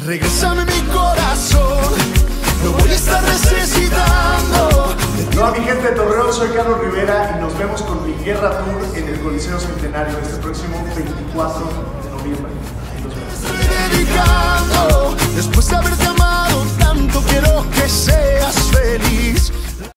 Regrésame mi corazón, lo voy a estar necesitando. Hola mi gente de Torreón, soy Carlos Rivera y nos vemos con mi Guerra Tour en el Coliseo Centenario este próximo 24 de noviembre. Ahí nos vemos.